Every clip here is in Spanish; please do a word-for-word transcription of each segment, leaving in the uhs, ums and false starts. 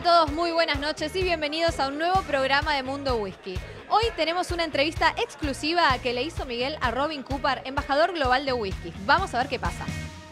a todos, muy buenas noches y bienvenidos a un nuevo programa de Mundo Whisky. Hoy tenemos una entrevista exclusiva que le hizo Miguel a Robin Cooper, embajador global de whisky. Vamos a ver qué pasa.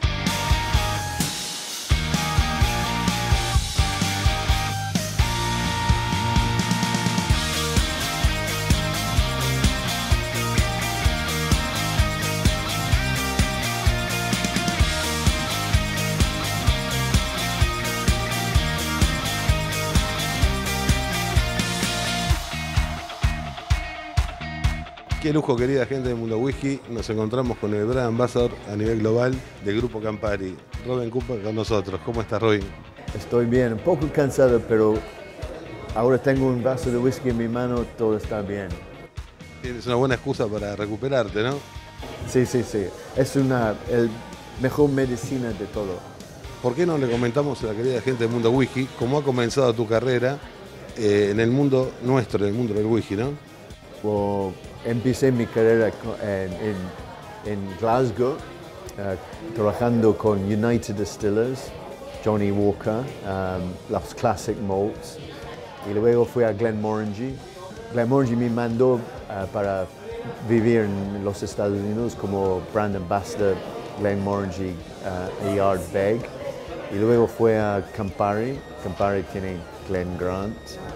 Qué lujo, querida gente de Mundo Whisky. Nos encontramos con el Brand Ambassador a nivel global del Grupo Campari, Robin Cooper, con nosotros. ¿Cómo estás, Robin? Estoy bien, un poco cansado, pero ahora tengo un vaso de whisky en mi mano, todo está bien. Tienes una buena excusa para recuperarte, ¿no? Sí, sí, sí. Es una el mejor medicina de todo. ¿Por qué no le comentamos a la querida gente de Mundo Whisky cómo ha comenzado tu carrera eh, en el mundo nuestro, en el mundo del whisky, ¿no? Well, empecé mi carrera en, en, en Glasgow, uh, trabajando con United Distillers, Johnny Walker, um, los Classic Malts, y luego fui a Glenmorangie. Glenmorangie me mandó uh, para vivir en los Estados Unidos como Brand Ambassador Glenmorangie uh, y Ardbeg, y luego fui a Campari. Campari tiene Glen Grant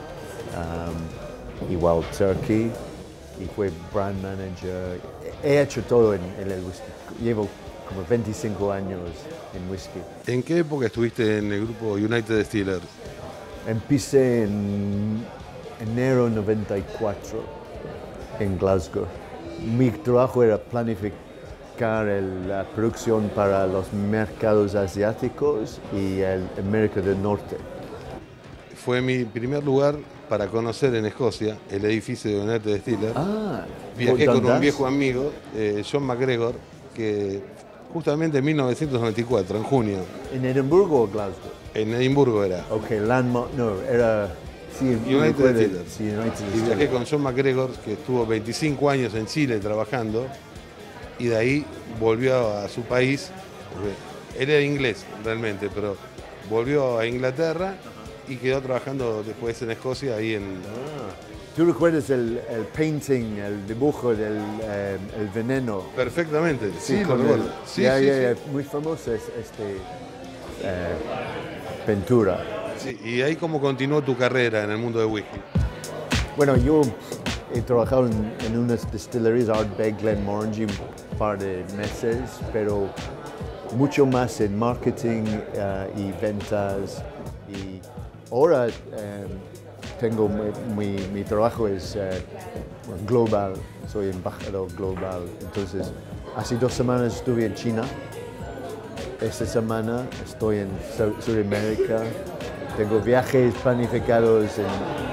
um, y Wild Turkey. Y fue brand manager. He hecho todo en, en el whisky. Llevo como veinticinco años en whisky. ¿En qué época estuviste en el grupo United Distillers? Empecé en enero noventa y cuatro en Glasgow. Mi trabajo era planificar el, la producción para los mercados asiáticos y el América del Norte. Fue mi primer lugar para conocer en Escocia el edificio de United Distillers. Ah, Viajé con ¿dónde? un viejo amigo, eh, John McGregor, que justamente en mil novecientos noventa y cuatro, en junio, ¿En Edimburgo o Glasgow? en Edimburgo era. Ok, Landmark, no, era... Sí, United fue de- Distillers. sí, United Y Distillers. viajé con John McGregor, que estuvo veinticinco años en Chile trabajando, y de ahí volvió a su país. Él era inglés realmente, pero volvió a Inglaterra y quedó trabajando después en Escocia, ahí en... ¿Tú recuerdas el, el painting, el dibujo del eh, el veneno? Perfectamente, sí, lo con recuerdo. el- Sí, ya, sí, ya, sí. ya, muy famosa es este eh, pintura. Sí, y ahí cómo continuó tu carrera en el mundo de whisky. Bueno, yo he trabajado en, en unas distillerías, Ardbeg, Glenmorangie, un par de meses, pero mucho más en marketing eh, y ventas. Y ahora eh, tengo mi, mi, mi trabajo es eh, global, soy embajador global. Entonces, hace dos semanas estuve en China. Esta semana estoy en Sur- Sudamérica. Tengo viajes planificados en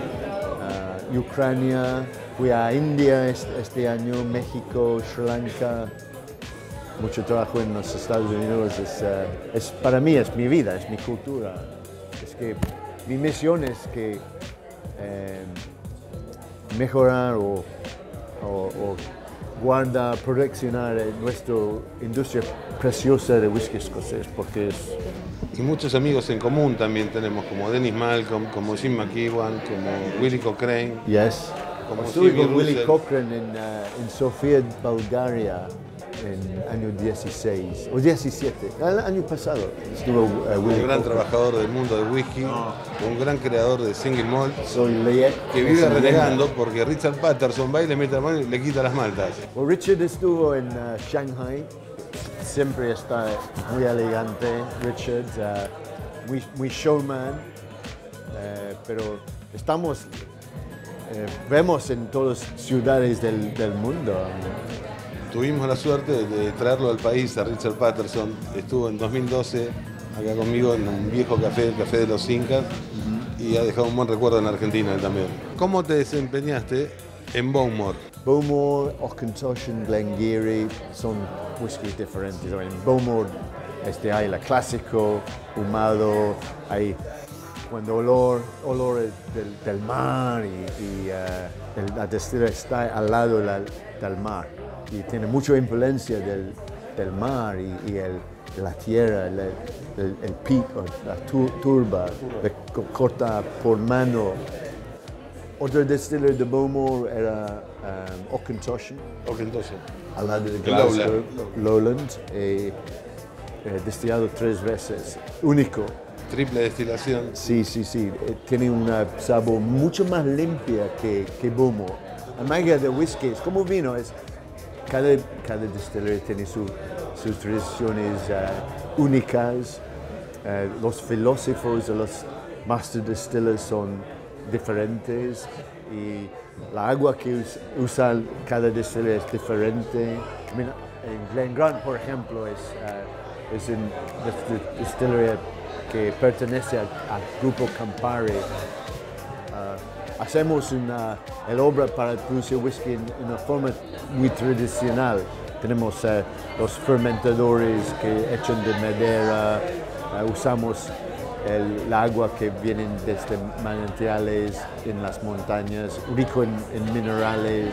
uh, Ucrania. Fui a India este, este año, México, Sri Lanka. Mucho trabajo en los Estados Unidos. Es, uh, es, para mí es mi vida, es mi cultura. Es que mi misión es que eh, mejorar o, o, o guardar, proteccionar nuestra industria preciosa de whisky escocés, porque es... Y muchos amigos en común también tenemos, como Dennis Malcolm, como Jim McEwan, como Willie Cochrane. Yes. Como Estuve Jimmy con Willie Russell. Cochrane en, uh, en Sofía, Bulgaria, en año dieciséis, o diecisiete, el año pasado estuvo uh, Willie Un gran Cochrane. trabajador del mundo del whisky, un gran creador de single malt, Soy le- que vive soy renegando porque Richard Patterson va y le mete la mano y le quita las maltas. Well, Richard estuvo en uh, Shanghai, siempre está muy elegante, Richard, uh, muy, muy showman, eh, pero estamos, eh, vemos en todas las ciudades del, del mundo. Tuvimos la suerte de traerlo al país a Richard Patterson, estuvo en dos mil doce acá conmigo en un viejo café, el Café de los Incas, y ha dejado un buen recuerdo en Argentina él también. ¿Cómo te desempeñaste en Bowmore? Bowmore, Auchentoshan, Glengarry son whiskies diferentes. En Bowmore este, hay la clásico, humado, hay cuando olor, olor del, del mar y, y uh, el, la destilería está al lado del, del mar y tiene mucha influencia del, del mar y, y el, de la tierra, el, el, el peat, o la tur- turba, the co- corta por mano. Otro distiller de Bowmore era um, Auchentoshan, Ok, entonces, al lado de El Glasgow, Lowland, eh, eh, destilado tres veces, único. triple destilación. Sí, sí, sí, eh, tiene un sabor mucho más limpia que, que Bowmore. La magia de whisky es como vino, es cada, cada distillería tiene su, sus tradiciones uh, únicas. Uh, los filósofos de los master distillers son diferentes y la agua que us, usa cada distillería es diferente. I mean, en Glen Grant, por ejemplo, es, uh, es un distillería que pertenece al grupo Campari. Uh, hacemos una el obra para producir whisky en una forma muy tradicional. Tenemos uh, los fermentadores que echan de madera, uh, usamos el, el agua que vienen desde manantiales en las montañas, rico en, en minerales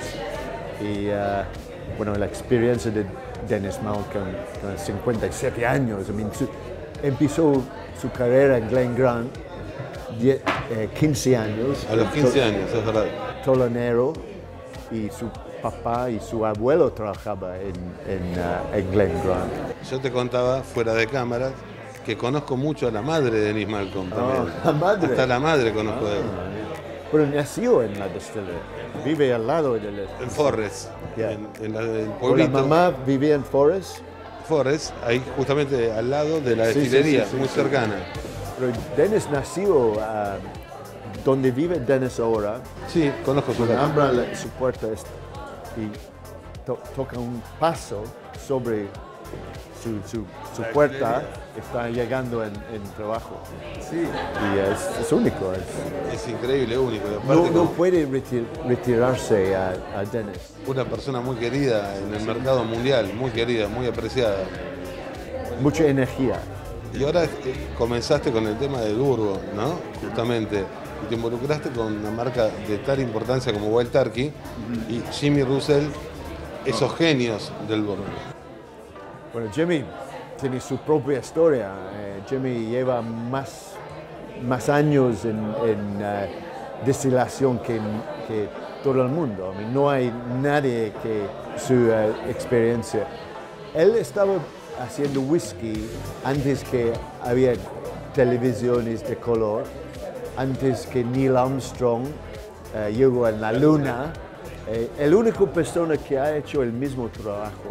y uh, bueno, la experiencia de Dennis Malcolm con cincuenta y siete años. I mean, su, empezó su carrera en Glen Grant, die, eh, quince años. A los quince años, es verdad. Tolonero, y su papá y su abuelo trabajaban en, en, uh, en Glen Grant. Yo te contaba, fuera de cámaras, que conozco mucho a la madre de Dennis Malcolm también. Oh, la madre. Hasta la madre conozco de él. Pero nació en la distillería, vive al lado de la... En Forres, Yeah. en, en la, el La pueblito. mamá vivía en Forest, Forres, ahí justamente al lado de la Sí, sí, destilería, sí, sí, muy sí. cercana. pero Dennis nació uh, donde vive Dennis ahora. Sí, conozco su Cuando casa. abra la- su puerta es- y to- toca un paso sobre su, su- su puerta, está llegando en, en trabajo. Sí, Y es, es único. es- es increíble, único. Y aparte, no, no como puede reti- retirarse a, a Dennis. una persona muy querida en el mercado mundial, muy querida, muy apreciada. Mucha energía. Y ahora eh, comenzaste con el tema del Bourbon, ¿no? Justamente. Y te involucraste con una marca de tal importancia como Wild Turkey y Jimmy Russell, esos genios del Bourbon. Bueno, Jimmy tiene su propia historia. Eh, Jimmy lleva más, más años en, en eh, destilación que, que todo el mundo. I mean, no hay nadie que su eh, experiencia. Él estaba haciendo whisky antes que había televisiones de color, antes que Neil Armstrong eh, llegó a la luna. Eh, el único persona que ha hecho el mismo trabajo,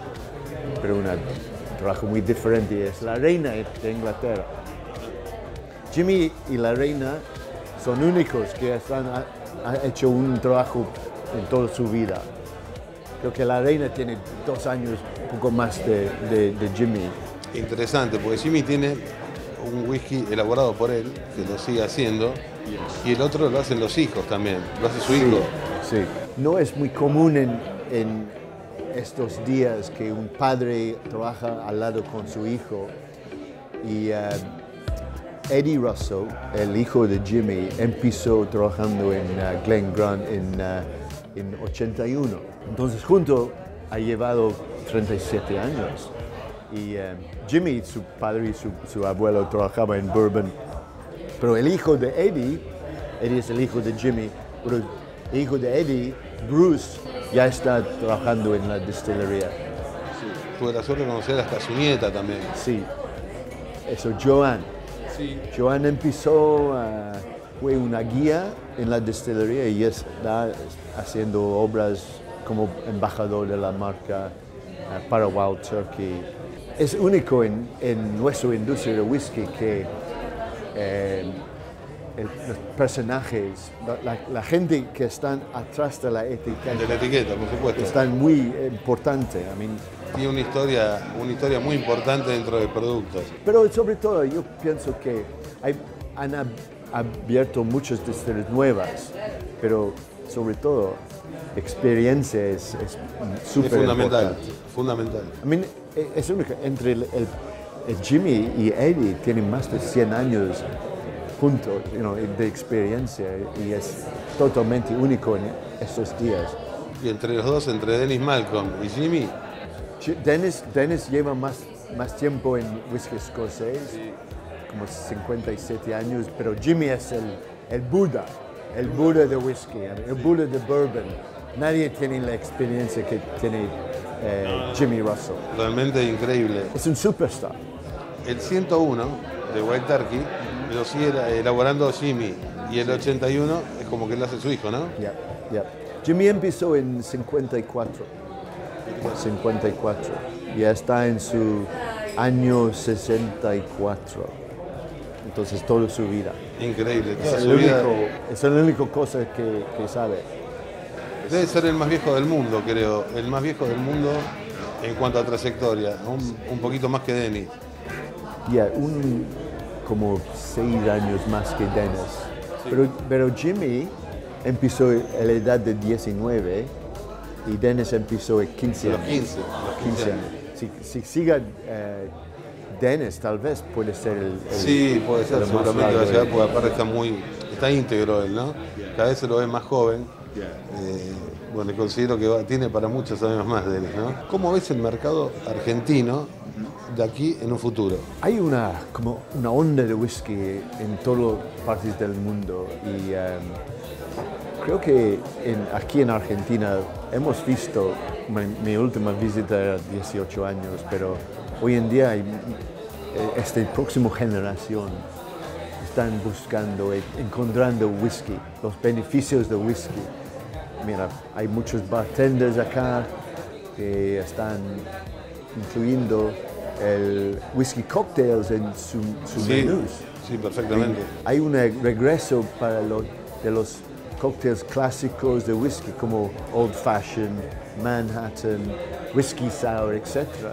pero una- un trabajo muy diferente, es la reina de Inglaterra. Jimmy y la reina son únicos que están, ha, ha hecho un trabajo en toda su vida. Creo que la reina tiene dos años, un poco más de, de- de Jimmy. Interesante, porque Jimmy tiene un whisky elaborado por él, que lo sigue haciendo, y el otro lo hacen los hijos también, lo hace su hijo. Sí. No es muy común en, en estos días que un padre trabaja al lado con su hijo. Y eh, Eddie Russell, el hijo de Jimmy, empezó trabajando en uh, Glen Grant en, uh, en ochenta y uno. Entonces, junto ha llevado treinta y siete años. Y eh, Jimmy, su padre y su, su abuelo trabajaban en Bourbon. Pero el hijo de Eddie, Eddie es el hijo de Jimmy, pero el hijo de Eddie, Bruce, ya está trabajando en la destilería. Tuve la suerte de conocer hasta su nieta también. Sí, eso, Joan. Sí. Joan empezó, uh, fue una guía en la destilería y está haciendo obras como embajador de la marca uh, para Wild Turkey. Es único en, en nuestra industria de whisky que eh, el- los personajes, la, la- la gente que están atrás de la etiqueta, De la etiqueta, por supuesto. están muy importantes. I mean, Tiene una historia, una historia muy importante dentro de productos. pero sobre todo yo pienso que hay- han ab- abierto muchas destilerías nuevas, pero sobre todo experiencia es es Es súper fundamental, importante. fundamental. I mean, e- es único. Entre el, el- el Jimmy y Eddie tienen más de cien años juntos, you know, de experiencia y es totalmente único en estos días. Y entre los dos, entre Dennis Malcolm y Jimmy, Ch- Dennis, Dennis lleva más, más tiempo en whisky escocés como cincuenta y siete años, pero Jimmy es el, el Buda, el Buda de whisky, el Buda de bourbon. Nadie tiene la experiencia que tiene eh, Jimmy Russell. Realmente increíble. Es un superstar. El ciento uno de Wild Turkey lo sigue elaborando Jimmy y el ochenta y uno es como que lo hace su hijo, ¿no? Yeah, yeah. Jimmy empezó en cincuenta y cuatro. cincuenta y cuatro. Ya está en su año sesenta y cuatro. Entonces toda su vida. Increíble. Toda Es su el vida. único, es la única cosa que, que sabe. Debe ser el más viejo del mundo, creo. El más viejo del mundo en cuanto a trayectoria. Un, un poquito más que Dennis. Ya, un como seis años más que Dennis. Sí. Pero, pero Jimmy empezó a la edad de diecinueve y Dennis empezó a quince años. quince, quince años. Si, si siga eh, Dennis, tal vez puede ser el. el sí, puede ser, el seguramente va a llegar, porque aparte está muy. Está íntegro él, ¿no? Cada vez se lo ve más joven. Eh, bueno, considero que va, tiene para muchos años más de él, ¿no? ¿Cómo ves el mercado argentino de aquí en un futuro? Hay una, como una onda de whisky en todas partes del mundo y um, creo que en, aquí en Argentina hemos visto, mi, mi última visita era dieciocho años, pero hoy en día hay, esta próxima generación están buscando, encontrando whisky, los beneficios de whisky. Mira, hay muchos bartenders acá que están incluyendo el whisky cocktails en sus su sí, menús. Sí, perfectamente. Y hay un regreso para los, de los cócteles clásicos de whisky como Old Fashioned, Manhattan, Whisky Sour, etcétera.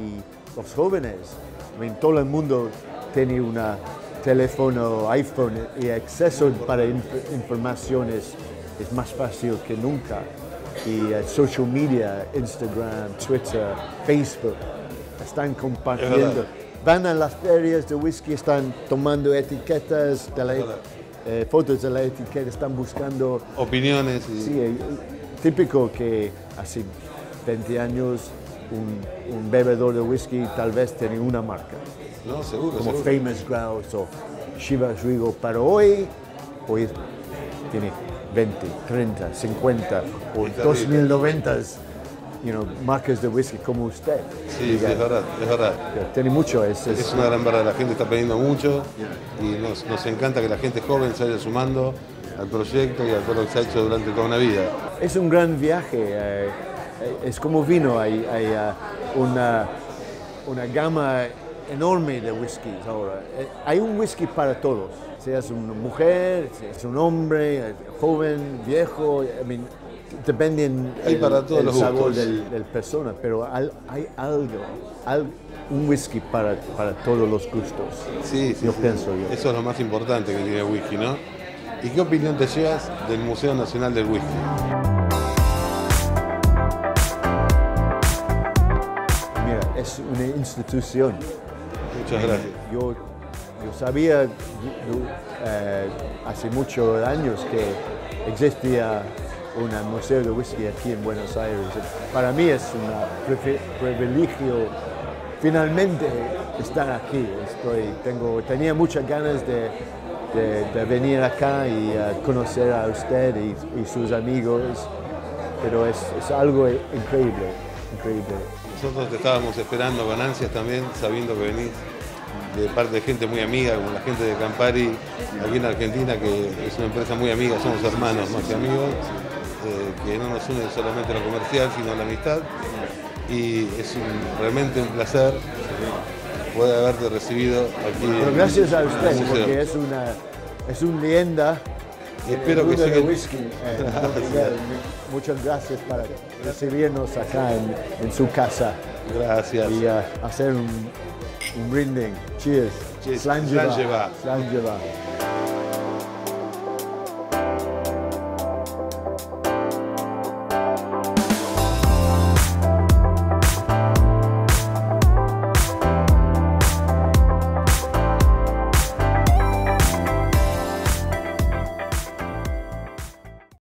Y los jóvenes, I mean, todo el mundo tiene un teléfono, iPhone y acceso para inf informaciones es más fácil que nunca. Y uh, social media, Instagram, Twitter, Facebook, están compartiendo. Van a las ferias de whisky, están tomando etiquetas, de la, eh, fotos de la etiqueta, están buscando opiniones. Y... Sí, eh, típico que hace veinte años un, un bebedor de whisky tal vez tenía una marca. No, seguro, como seguro. Famous Grouse o Chivas Regal, pero hoy, hoy tiene veinte, treinta, cincuenta o dos mil noventa, you know, marcas de whisky como usted. Sí, sí, es verdad, es verdad. Tiene mucho. Es, es, es una gran verdad, la gente está pidiendo mucho y nos, nos encanta que la gente joven se vaya sumando al proyecto y a todo lo que se ha hecho durante toda una vida. Es un gran viaje, eh, es como vino, hay, hay uh, una, una gama enorme de whiskies ahora. Hay un whisky para todos, seas una mujer, seas un hombre, joven, viejo, I mean, depende el, para todos el los sabor gustos. del, del persona, pero hay, hay algo, algo, un whisky para, para todos los gustos. Sí, sí, yo sí. pienso yo. Eso es lo más importante que tiene el whisky, ¿no? ¿Y qué opinión te llevas del Museo Nacional del Whisky? Mira, es una institución. Muchas gracias. Yo, yo sabía yo, eh, hace muchos años que existía un museo de whisky aquí en Buenos Aires. Para mí es un privilegio finalmente estar aquí. Estoy, tengo, tenía muchas ganas de, de, de venir acá y uh, conocer a usted y, y sus amigos, pero es, es algo increíble, increíble. Nosotros te estábamos esperando con ansias también, sabiendo que venís de parte de gente muy amiga, como la gente de Campari, aquí en Argentina, que es una empresa muy amiga, somos hermanos más que amigos, eh, que no nos une solamente lo comercial, sino la amistad. Y es un, realmente un placer poder haberte recibido aquí. Pero gracias a usted, en porque es una, es una leyenda. Y espero que siga siga. Whisky. Eh, gracias. Muchas gracias por recibirnos acá en, en su casa. Gracias. Y uh, hacer un, un brinding. Cheers. Cheers. Slangeva. Slangeva. Slangeva.